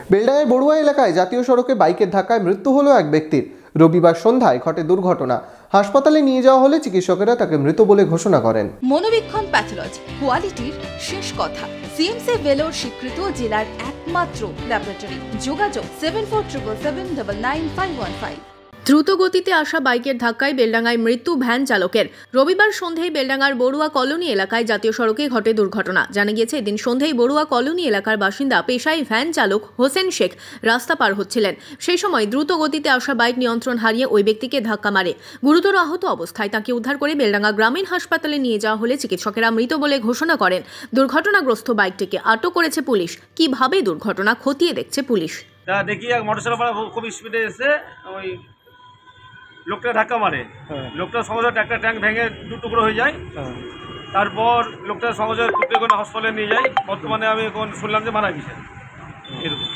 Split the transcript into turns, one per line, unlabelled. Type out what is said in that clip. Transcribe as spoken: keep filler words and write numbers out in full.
বেলডাঙার বড়ুয়া এলাকায় জাতীয় সড়কে বাইকের ধাক্কায় মৃত্যু হলো এক ব্যক্তির। রবিবার সন্ধ্যায় ঘটে দুর্ঘটনা। হাসপাতালে নিয়ে যাওয়া হলে চিকিৎসকেরা তাকে মৃত বলে ঘোষণা করেন।
মনোবীক্ষণ প্যাথোলজি, কোয়ালিটির শেষ কথা। সিএমসি ভেলোর স্বীকৃত জেলার একমাত্র ল্যাবরেটরি। যোগাযোগ seven four triple seven double nine five one five. দ্রুত গতিতে আসা বাইকের ধাক্কায় বেলডাঙায় মৃত্যু ভ্যান চালকের। রবিবার সন্ধ্যায় বেলডাঙার বড়ুয়া কলোনি এলাকায় জাতীয় সড়কে ঘটে দুর্ঘটনা। জানা গিয়েছে, এদিন সন্ধ্যায় বড়ুয়া কলোনি এলাকার বাসিন্দা পেশায় ভ্যান চালক হোসেন শেখ রাস্তা পার হচ্ছিলেন। সেই সময় দ্রুত গতিতে আসা বাইক নিয়ন্ত্রণ হারিয়ে ওই ব্যক্তিকে ধাক্কা মারে। গুরুতর আহত অবস্থায় তাকে উদ্ধার করে বেলডাঙা গ্রামীণ হাসপাতালে নিয়ে যাওয়া হলে চিকিৎসকেরা মৃত বলে ঘোষণা করেন। দুর্ঘটনাগ্রস্ত বাইকটিকে আটক করেছে পুলিশ। কিভাবে দুর্ঘটনা খতিয়ে দেখছে পুলিশ।
দেখি এক মোটরসাইকেল খুব স্পিডে এসে ওই লোকটা ধাক্কা মারে। লোকটার সঙ্গে একটা ট্যাঙ্ক ভেঙে দু টুকরো হয়ে যায়। তারপর লোকটার সঙ্গে টুকরে করে হসপিটালে নিয়ে যাই। বর্তমানে আমি এখন শুনলাম যে মারা গেছে। এরকম